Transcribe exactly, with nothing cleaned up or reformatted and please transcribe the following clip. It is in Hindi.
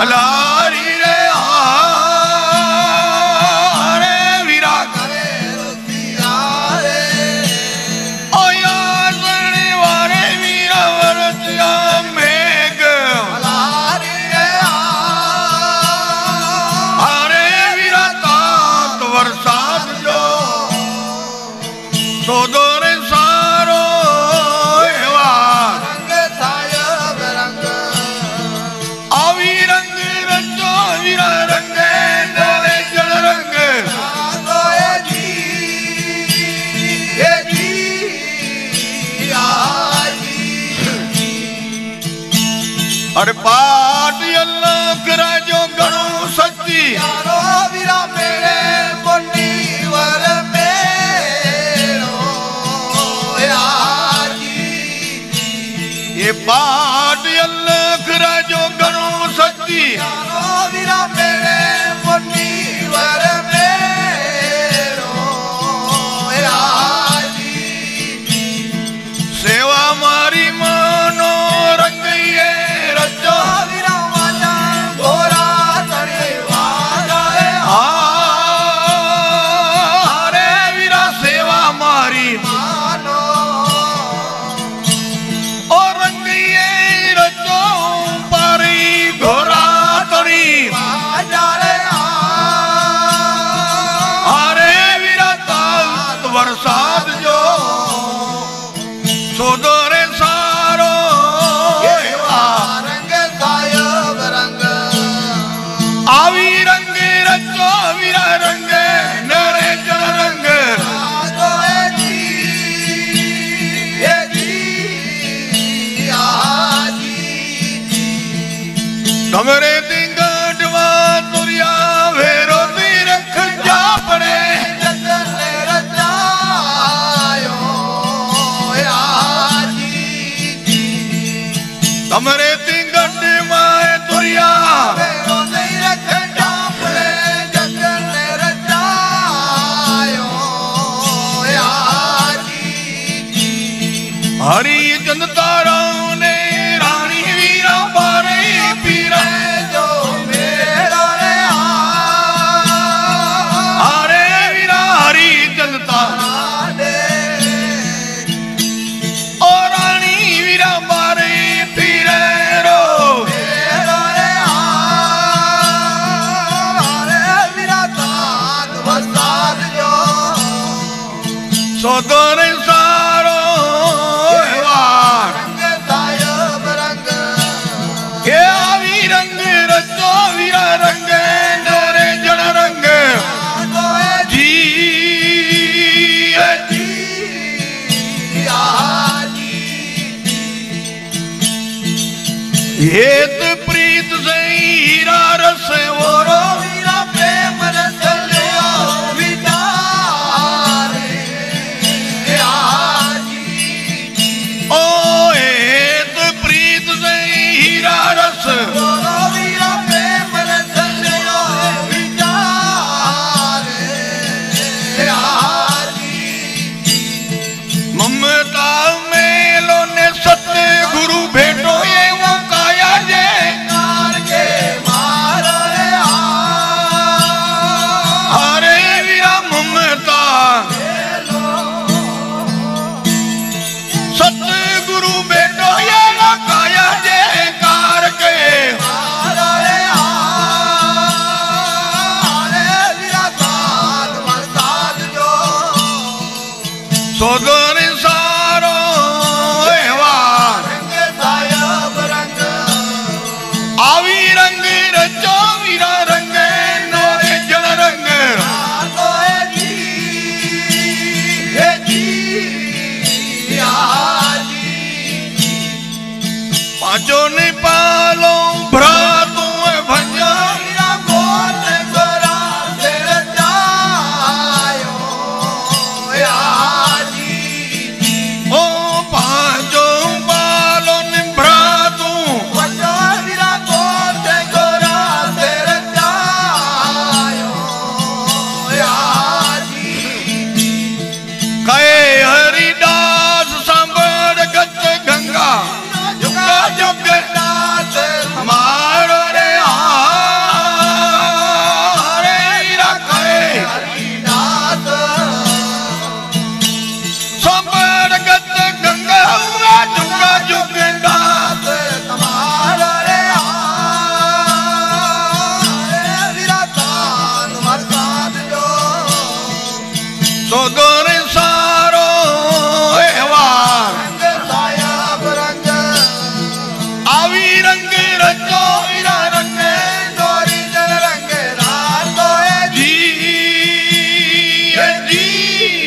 अलारी रे हारे वीरा करे रुसिया रे ओ यार सुनने वाले वीरा वरसिया मेघ अलारी रे हारे वीरा तात बरसात जो तो दोरे सारो एवा रंग सायब रंग आवी रंग रचो वीरा रंग नरे जन रंग आगोए जी ये जी आजी अरे पाट अल्लाह करा जो गणो सच्ची यारो वीरा मेरे कोटी वर ये पाट अल्लाह करा जो गणो सच्ची यारो वीरा मेरे मोटी वर मेरो याजी सेवा मारी मानो रंगइए रचो वीरा वाजा गोरा तड़े वाजा हारे वीरा सेवा मारी मानो बरसात जो सोदोरे सारो रंग सायब रंग आवी रंग रचो वीरा रंग नरे जन रंग जी ये जी आजी कमरे दिंगटवा तुरिया भेरो दी रख जा पड़े हमरे तिंगट माए तुरिया मेरो नहीं रखे डापले जगन ने रचायो याजी हरी जनता ने रानी वीरा बारे पीरे जो मेरा रे हरे वीरा हरी जनता ने ओ रानी वीरा बारे सोदोरे सारो रंग सायब रंग ये आवी रंग रचो वीरा रंग नरे जन रंग जी जी आजी हेत प्रीत से हीरा रस ओरो वीरा प्रेम रस लियो ओ हेत प्रीत से हीरा रस वीरा प्रेम रस लियो विचारे ममता मेलो ने सत्य गुरु भेटो ये वो काया जे कार के मारो रे हरे वीरा ममता सत्य गुरु बेटो ये काया जे कार के हरे वीरा साथ बरसात जो सोदोरे सारो रंग सायब रंग आवी रंग रचो वीरा रंग नरे जन रंग पांचो ने पालो भ्रातों भंजा गोत गोरा से रचायो याजी સોગર સારો એવા રંગ સાયા રંગ આવી રંગ રચો હીરા રંગ દોરી જન રંગ રાતો હે જી જી